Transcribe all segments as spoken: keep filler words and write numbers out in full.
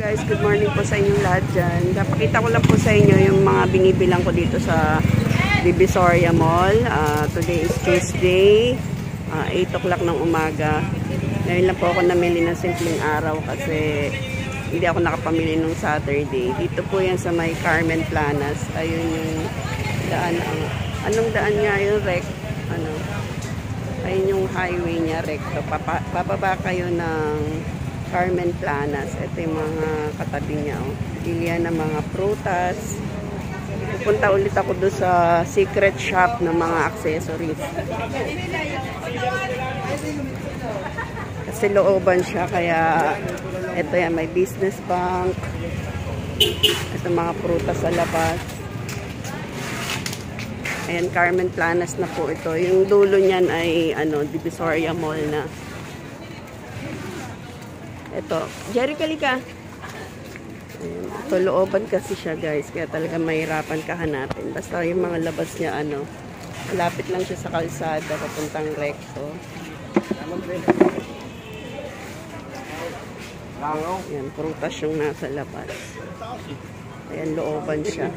Guys, good morning po sa inyong lahat dyan. Napakita ko lang po sa inyo yung mga binibilang ko dito sa Divisoria Mall. Uh, today is Tuesday, uh, eight o'clock ng umaga. Ngayon lang po ako namili ng simpleng araw kasi hindi ako nakapamili nung Saturday. Dito po yan sa may Carmen Planas. Ayun yung daan. Ang, anong daan nga yung rec? Ano? Ayun yung highway niya, recto. Papa, papaba kayo ng Carmen Planas. Ito yung mga katabi niya. Oh. Ilian ng mga prutas. Pupunta ulit ako doon sa secret shop ng mga accessories. Kasi looban siya. Kaya ito yan, may business bank. Ito mga prutas sa labas. Ayan, Carmen Planas na po ito. Yung dulo niyan ay ano, Divisoria Mall na. Ito, Jerry Kalika. Ayan, ito looban kasi siya guys, kaya talaga mahirapan ka hanapin. Basta yung mga labas niya ano, malapit lang siya sa kalsada papuntang recto. Ayan, prutas yung nasa labas. Ayan, looban siya.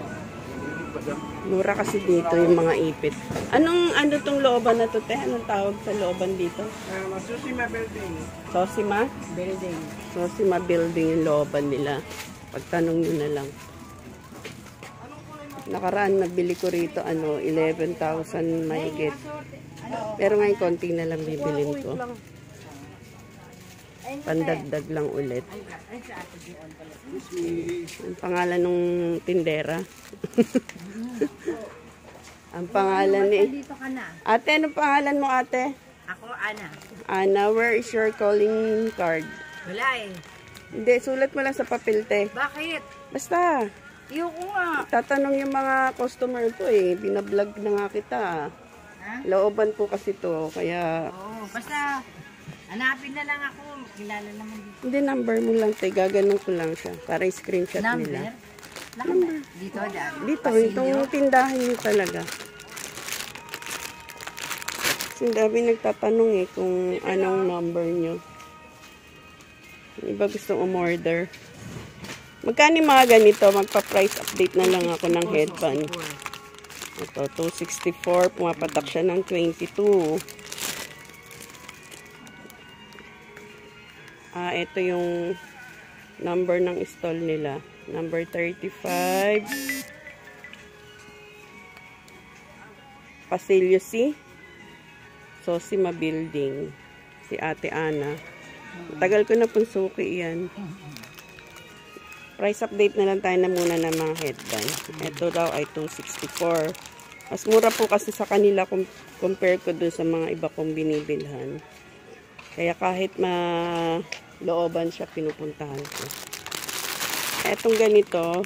Mura kasi dito yung mga ipit. Anong ano tong looban na to, te? Anong tawag sa looban dito? Um, Sosima Building. Sosima? Building. Sosima Building yung looban nila. Pagtanong nyo na lang. Nakaraan nabili ko rito ano, eleven thousand mahigit. Pero ngayon konti na lang bibilin ko. Pandagdag lang ulit. Ang pangalan ng tindera. Ang pangalan ni... Ate, anong pangalan mo, ate? Ako, Ana. Ana, where is your calling card? Wala eh. Hindi, sulat mo lang sa papel, te. Bakit? Basta. Iyoko nga. Tatanong yung mga customer to eh. Binablog na nga kita. Ha? Looban po kasi to, kaya... Oo, basta hanapin na lang ako. Kilala naman dito. Hindi, number mo lang, te. Gaganon ko lang siya. Para screenshot Number? nila. Number? Dito, dyan. Dito, itong tindahan nyo talaga. Kasi dami nagtatanong eh kung anong number nyo. Yung iba gustong umorder. Magkano mga ganito? Magpa-price update na lang ako ng headband. Ito, two sixty-four. Pumapatak siya ng twenty-two. Ah, ito yung number ng stall nila. Number thirty-five. Pasilio C. Sosima Building. Si Ate Ana. Tagal ko na pong suki yan. Price update na lang tayo na muna ng mga headband. Ito daw ay two sixty-four. Mas mura po kasi sa kanila compare ko dun sa mga iba kong binibilhan. Kaya kahit malooban siya, pinupuntahan ko. Etong ganito,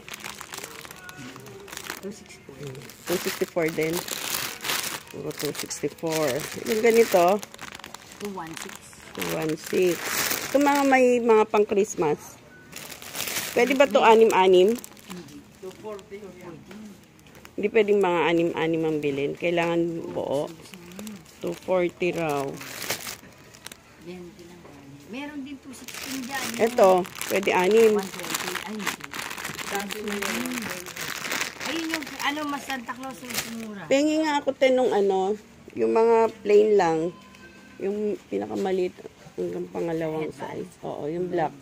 two sixty-four din. Puro two sixty-four. Yung ganito, two sixteen. two sixteen. Ito mga may mga pang Christmas. Pwede ba ito anim-anim? two forty. Hindi pwedeng mga anim-anim ang bilhin. Kailangan buo. two forty raw. Meron din two sixteen dyan. Ito, pwede anim. one twenty. Ay, hindi. Ayun yung, ano, mas Santa Claus yung mura. Pengi nga ako tenong ano, yung mga plain lang. Yung pinakamalit hanggang pangalawang size. Oo, yung black.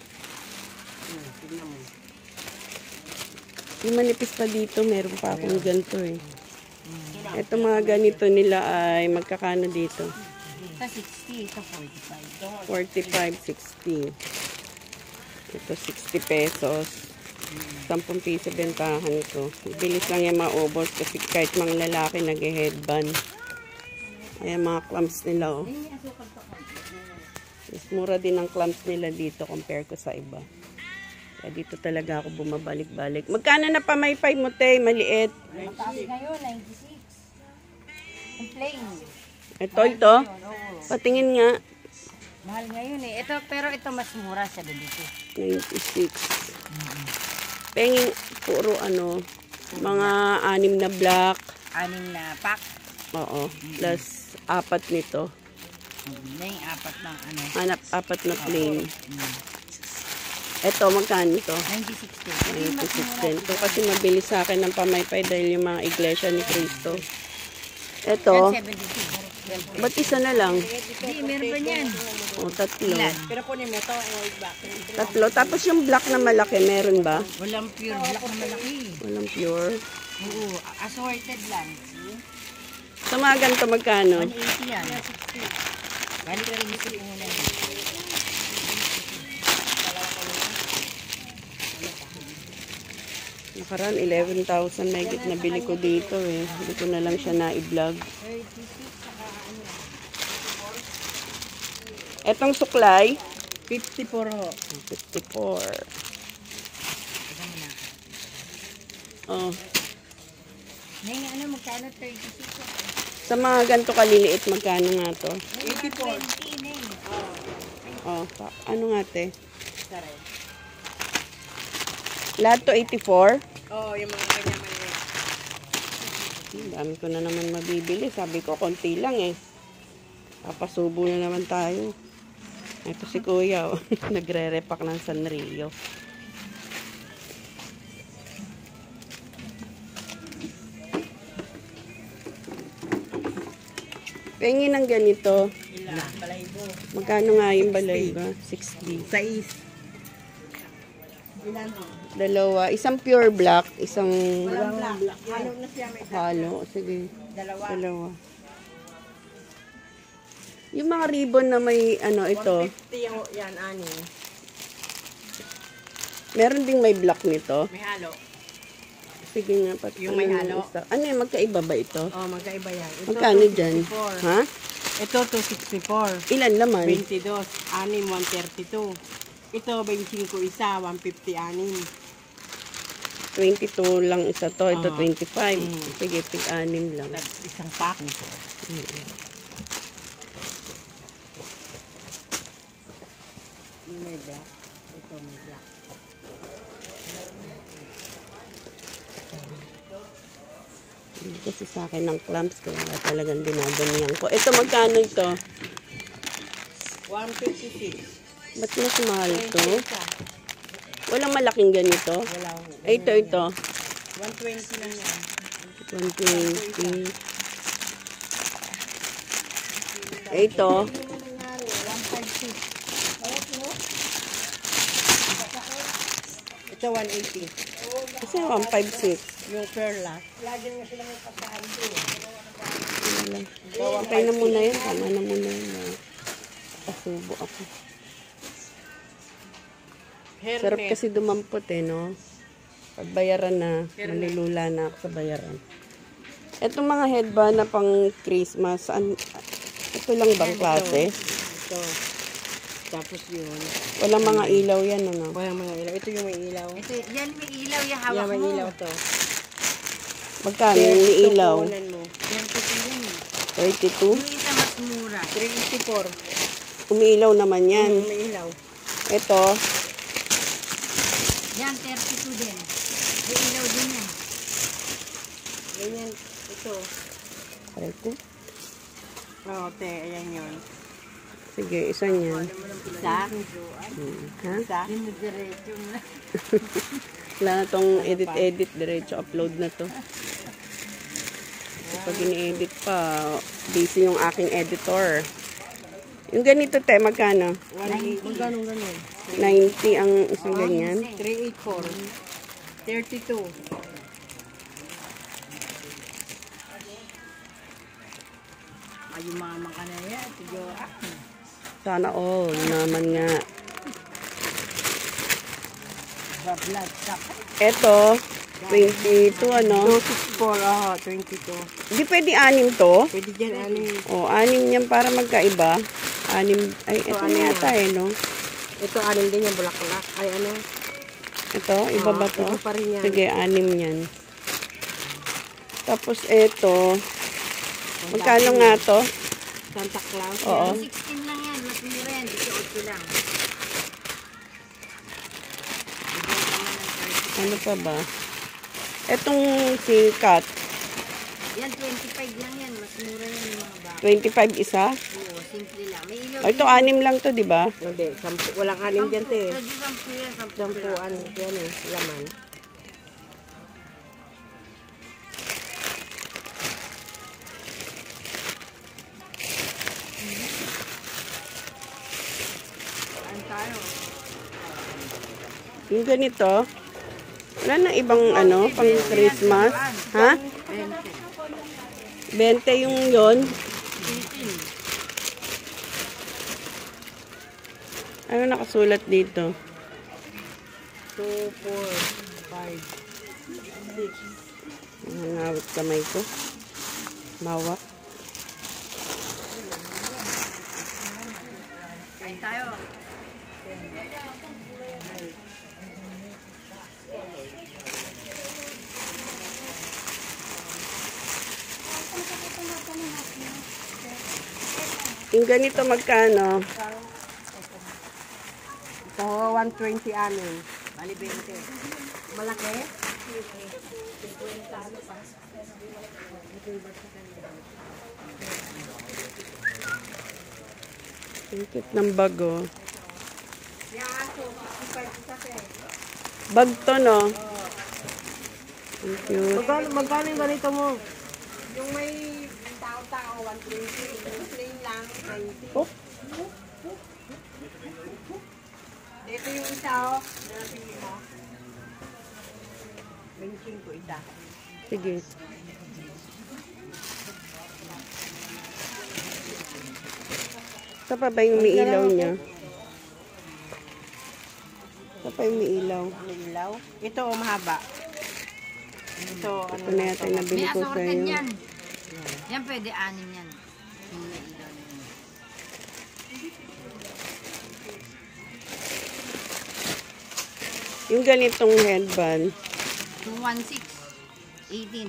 Yung manipis pa dito, meron pa akong ganito eh. Ito mga ganito nila ay magkakano dito? Sa sixty, ito forty-five. forty-five, sixty. Ito sixty pesos. ten piso bentahan ko. Bilis lang yung maubos kasi kahit mga lalaki nag-headband. Ayan mga clamps nila oh. Mas mura din ang clamps nila dito compare ko sa iba. Kaya dito talaga ako bumabalik-balik. Magkano na pa may five mo, te? Maliit. Mataas ngayon, ninety-six. Ang plain. Ito, ito. Patingin nga. Mahal ngayon eh. Ito, pero ito mas mura sa dito. ninety-six. Penging puro ano, mga anim na black. Anim na pack. Oo. Plus apat nito. Na yung apat ng ano. Hanap apat na plain. Ito, magkano to? ninety-six din. ninety-six din. Ito kasi mabilis sa akin ng pamaypay dahil yung mga iglesia ni Cristo. Ito, seventy-two. ba't isa na lang? Hindi, meron pa niyan. O, tatlo. Pero kunin mo ito, ang old back. Tatlo. Tapos yung black na malaki, meron ba? Walang pure black na malaki. Walang pure. Oo, assorted lang. Sa mga ganito, magkano? one eighty yan. Balik ka rin ito yung una yan. Nakaraan, eleven thousand may git na bili ko dito eh. Hindi ko na lang siya na-i-vlog. Etong suklay, fifty-four ho. fifty-four. Oh. May ano, magkano thirty-six? Sa mga ganito kaliliit, magkano nga to? eighty-four. twenty na eh. Oh, pa, ano nga te? Lahat to eighty-four? Oo, oh, yung mga ganyan maliit. Hmm, dami ko na naman mabibili. Sabi ko, konti lang eh. Papasubo na naman tayo. Ito si Kuya, oh. Nagre-repack ng Sanrio. Pengin ng ganito. Ilan? Balaybo. Magkano nga yung balay ba? sixty. Sais. Ilan ho? Dalawa. Isang pure black. Isang Walang black. Halo na siya, may halo. Sige. dalawa. Dalawa. Yung mga ribbon na may ano ito. one fifty ho, yan, ani. Meron ding may black nito. May halo. Sige nga. Pat, Yung may ano halo? isa? Ano yung magkaiba ba ito? Oh, magkaiba yan. Ito, Magkano two dyan? sixty-four. Ha? Ito, two sixty-four. Ilan laman? twenty-two. Anim, one thirty-two. Ito, twenty-five isa, one fifty anim. twenty-two lang isa to. Ito Ah. twenty-five. Mm. Sige, tig-anim lang. Tapos isang pack. May black. Ito, may black. Hindi kasi sa akin ng clamps kaya talagang dinadamihan ko. Ito magkano ito? one fifty-six. Ba't mas mahal to? Isa. Walang malaking ganito? Wala ho. Ay, ito, ito. one twenty lang yan. one twenty. Ay, ito. one fifty-six. Ito, one eighty. Kasi one fifty-six. Yung perla. Okay na muna yun. Tama na muna yun. ah. Pasubo ako. Sarap Hairnet. kasi dumampot eh, no? Pagbayaran na, malilula na ako sa bayaran. Etong mga headband na pang Christmas, an, ito lang bang klase? Ito. Tapos yun. Walang mga ilaw yan, ano? Walang mga ilaw. Ito yung may ilaw. Ito, yan may ilaw, yung hawak Yan, may mo. ilaw to. Magkano yung may ilaw? Kukunan mo. thirty-two yan eh. thirty-two? Yung isa mas mura. three eighty-four. Umiilaw naman yan. Yan. May ilaw. Ito, Yan, thirty-two din. May ilaw din yan. Ganyan. Ito. thirty. Oo, te. Ayan yun. Sige, isa niyan. Isa. Hmm. Ha? Isa. Diretso na. Wala na tong edit-edit, diretso upload na to. Kapag ini-edit pa, busy yung aking editor. Yung ganito, te, magkano? one eighty. Magkano ganun? ninety ang isang ganyan. three eighty-four. thirty-two. Ay, yung mga makana yan. Tiyo, ah. Sana all naman nga. Blood stock. Eto, twenty-two, ano? two sixty-four. Ah, twenty-two. Hindi pwede anim to. Pwede dyan, ano yun. O, anim yan para magkaiba. Anim, ay, ito ano na yan? yata eh, no? Ito, anim din yung bulaklak. Ay, ano? Ito, iba ba Ah, to? iba pa rin yan. Sige, anim yan. Tapos eto, magkano nga to? Santa Claus. Oo. sixteen lang yan. Mas mura yan. eighteen lang. Ano pa ba? Etong si Kat, Yan, twenty-five lang yan. Mas mura yan yung mga baka. twenty-five isa? Oo, simple lang. May ilaw. O, ito, anim lang to, di ba? Hindi, sampu, walang anim dyan, te. Pwede sampu yan. Sampu. Sampuan, yan eh, laman. Ano tayo? Yung ganito, wala na ibang ano, pang Christmas. Ha? twenty. twenty yung yon. eighteen. Ano nakasulat dito? two, four, five, six. Nangawit kamay ko. Mawak. Kain tayo. Yung ganito magkano? Ito, one twenty anim. Bali twenty. Malaki? Ang cute ng bag, oh. Bag to, no? Ang cute. Magkano, magkano yung ganito mo? Yung may tao-tao, one twenty. Yung plain lang, ninety. Oh, Ito yung isa, oh. Napili mo. Benching ko isa. sige. Ito pa ba yung may ilaw niya? Ito pa yung may ilaw. May ilaw? Ito, oh, mahaba. Ito, ano Ito na yata yung nabili May ko sa assorted iyo. yan. Yan pwede anim yan. Yung may ilaw na yun. Yung ganitong headband. two sixteen. eighteen.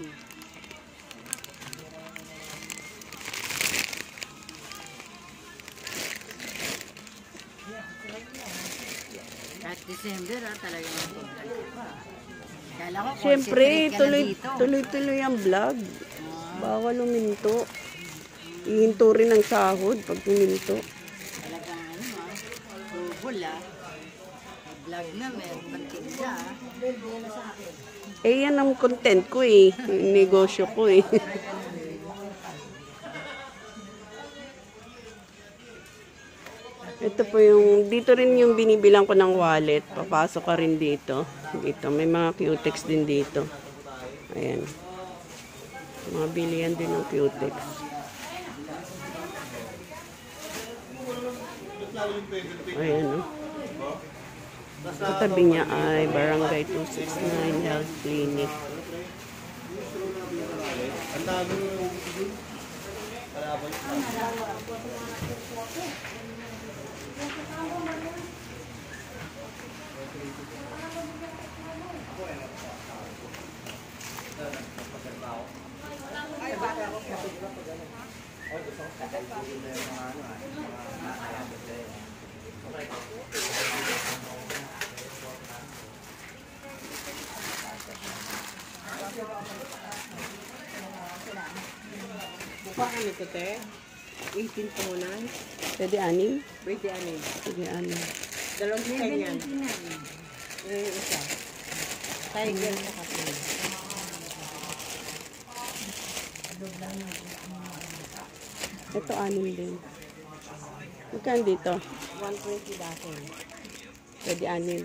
Kahit December, ah, talagang kala ko, Siyempre, concentrate ka na tuloy, dito. tuloy-tuloy ang vlog. Bawal uminto. Ihinto rin ang sahod pag uminto. Talagang ano ah, bubol ah. Vlog na, meron pang tinda ah. Eh, yan ang content ko eh. Yung negosyo ko eh. Ito po yung, dito rin yung binibilang ko ng wallet. Papasok ka rin dito. Dito, may mga cutex din dito. Ayan. Mga bilihan din ng cutex. Ayan, oh. Katabi niya ay Barangay two sixty-nine Health Clinic. Baka nito, te? eighteen po muna. Pwede anim? Pwede anim. Pwede anim. Dalawang design yan. Yung isa. Tiger sa kapatid. Ito anim din. Magkano dito? one twenty dozen. Pwede anim.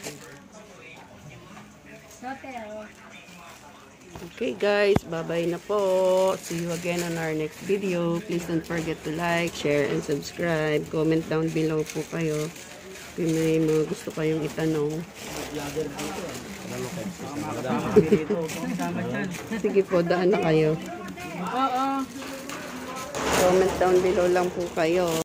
Okay guys, bye-bye na po. See you again on our next video. Please don't forget to like, share, and subscribe. Comment down below po kayo kung may mga gusto kayong itanong. Sige po, daan na kayo. Oo. Comment down below lang po kayo.